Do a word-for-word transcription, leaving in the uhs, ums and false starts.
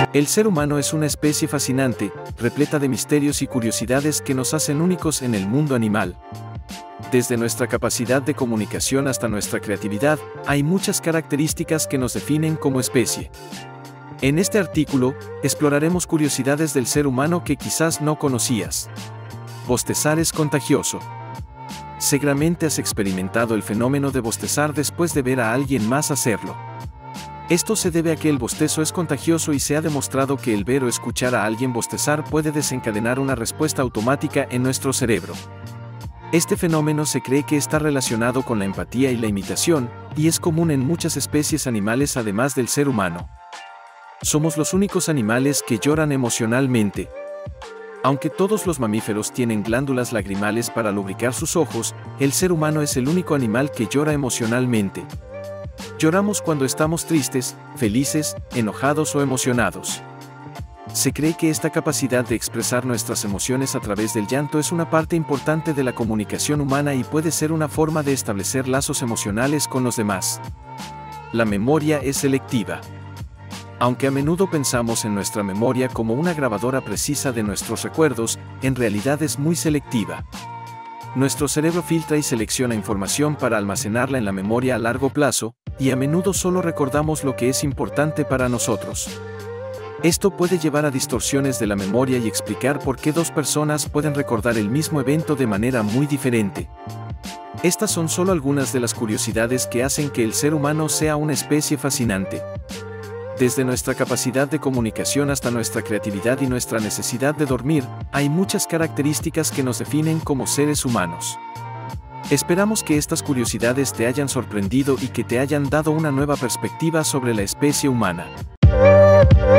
El ser humano es una especie fascinante, repleta de misterios y curiosidades que nos hacen únicos en el mundo animal. Desde nuestra capacidad de comunicación hasta nuestra creatividad, hay muchas características que nos definen como especie. En este artículo, exploraremos curiosidades del ser humano que quizás no conocías. Bostezar es contagioso. Seguramente has experimentado el fenómeno de bostezar después de ver a alguien más hacerlo. Esto se debe a que el bostezo es contagioso y se ha demostrado que el ver o escuchar a alguien bostezar puede desencadenar una respuesta automática en nuestro cerebro. Este fenómeno se cree que está relacionado con la empatía y la imitación, y es común en muchas especies animales además del ser humano. Somos los únicos animales que lloran emocionalmente. Aunque todos los mamíferos tienen glándulas lagrimales para lubricar sus ojos, el ser humano es el único animal que llora emocionalmente. Lloramos cuando estamos tristes, felices, enojados o emocionados. Se cree que esta capacidad de expresar nuestras emociones a través del llanto es una parte importante de la comunicación humana y puede ser una forma de establecer lazos emocionales con los demás. La memoria es selectiva. Aunque a menudo pensamos en nuestra memoria como una grabadora precisa de nuestros recuerdos, en realidad es muy selectiva. Nuestro cerebro filtra y selecciona información para almacenarla en la memoria a largo plazo, y a menudo solo recordamos lo que es importante para nosotros. Esto puede llevar a distorsiones de la memoria y explicar por qué dos personas pueden recordar el mismo evento de manera muy diferente. Estas son solo algunas de las curiosidades que hacen que el ser humano sea una especie fascinante. Desde nuestra capacidad de comunicación hasta nuestra creatividad y nuestra necesidad de dormir, hay muchas características que nos definen como seres humanos. Esperamos que estas curiosidades te hayan sorprendido y que te hayan dado una nueva perspectiva sobre la especie humana.